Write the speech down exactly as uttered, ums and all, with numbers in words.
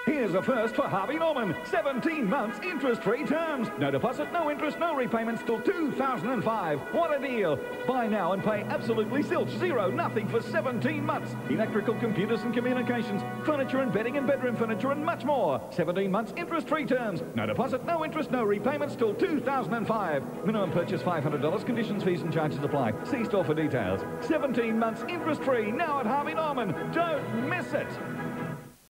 Here's a first for Harvey Norman. seventeen months interest-free terms. No deposit, no interest, no repayments till two thousand five. What a deal. Buy now and pay absolutely zilch, zero, nothing for seventeen months. Electrical, computers and communications, furniture and bedding and bedroom furniture and much more. seventeen months interest-free terms. No deposit, no interest, no repayments till two thousand five. Minimum purchase five hundred dollars. Conditions, fees and charges apply. See store for details. seventeen months interest-free now at Harvey Norman. Don't miss it.